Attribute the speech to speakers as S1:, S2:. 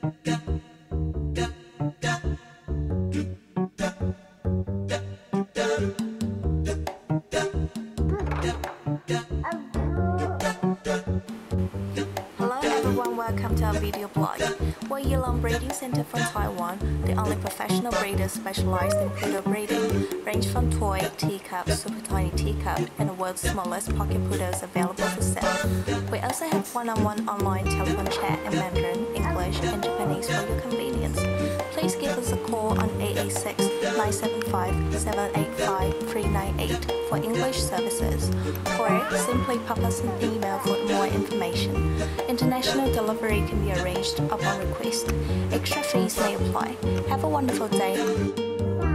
S1: Hello everyone, welcome to our video blog. We're Yilong Breeding Center from Taiwan, the only professional breeder specialized in poodle breeding, range from toy, teacup, super tiny teacup, and the world's smallest pocket poodles available for sale. We also have one-on-one online telephone chat in Mandarin, English, and Japanese for your convenience. Please give us a call on 886-975-785-398 for English services, or simply pop us an email for more information. International delivery can be arranged upon request. Extra fees may apply. Have a wonderful day.